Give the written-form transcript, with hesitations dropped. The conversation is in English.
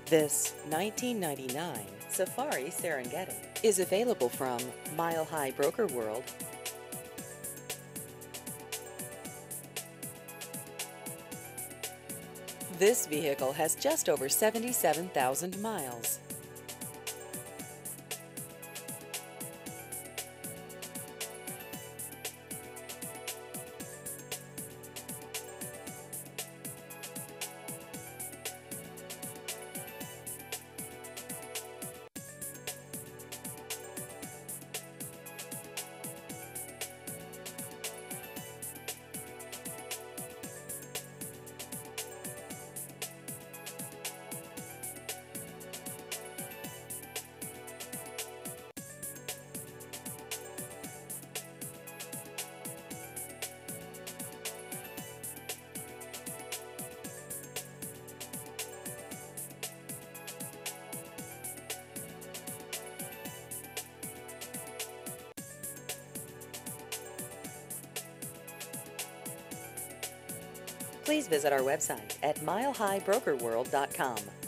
This 1999 Safari Serengeti is available from Mile High Broker World. This vehicle has just over 77,000 miles. Please visit our website at milehighbrokerworld.com.